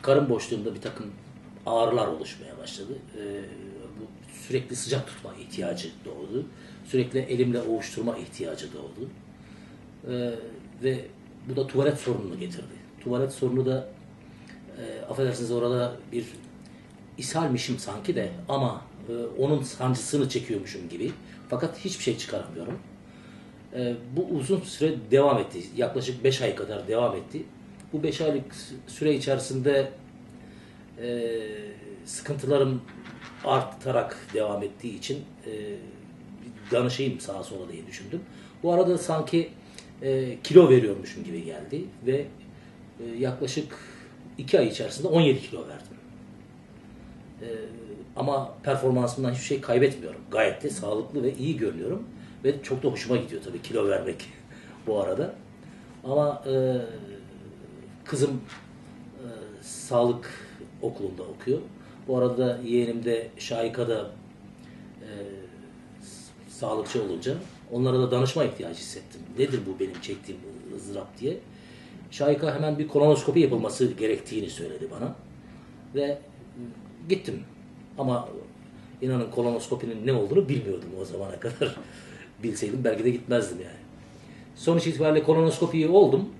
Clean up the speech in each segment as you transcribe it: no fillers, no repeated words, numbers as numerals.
karın boşluğunda bir takım ağrılar oluşmaya başladı. Bu sürekli sıcak tutma ihtiyacı doğdu. Sürekli elimle ovuşturma ihtiyacı doğdu. Ve bu da tuvalet sorununu getirdi. Tuvalet sorunu da affedersiniz orada bir ishalmişim sanki de ama onun sancısını çekiyormuşum gibi. Fakat hiçbir şey çıkaramıyorum. Bu uzun süre devam etti. Yaklaşık 5 ay kadar devam etti. Bu 5 aylık süre içerisinde sıkıntılarım artarak devam ettiği için bir danışayım sağa sola diye düşündüm. Bu arada sanki kilo veriyormuşum gibi geldi ve yaklaşık 2 ay içerisinde 17 kilo verdim. Ama performansımdan hiçbir şey kaybetmiyorum. Gayet de sağlıklı ve iyi görünüyorum. Ve çok da hoşuma gidiyor tabii kilo vermek bu arada. Ama kızım sağlık okulunda okuyor. Bu arada yeğenim de Şahika'da sağlıkçı olunca onlara da danışma ihtiyacı hissettim. Nedir bu benim çektiğim ızdırap diye. Şahika hemen bir kolonoskopi yapılması gerektiğini söyledi bana. Ve gittim. Ama inanın kolonoskopinin ne olduğunu bilmiyordum o zamana kadar. Bilseydim belki de gitmezdim yani. Sonuç itibariyle kolonoskopiyi oldum.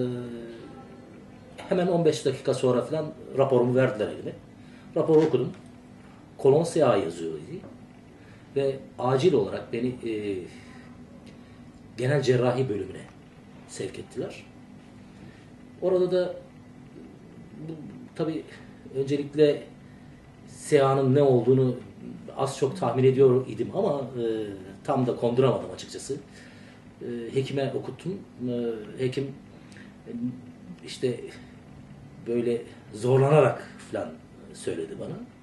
Hemen 15 dakika sonra falan raporumu verdiler elime. Raporu okudum. Kolon SA yazıyordu. Ve acil olarak beni genel cerrahi bölümüne sevk ettiler. Orada da tabii öncelikle SEA'nın ne olduğunu az çok tahmin ediyor idim ama tam da konduramadım açıkçası. Hekime okuttum. Hekim işte böyle zorlanarak falan söyledi bana.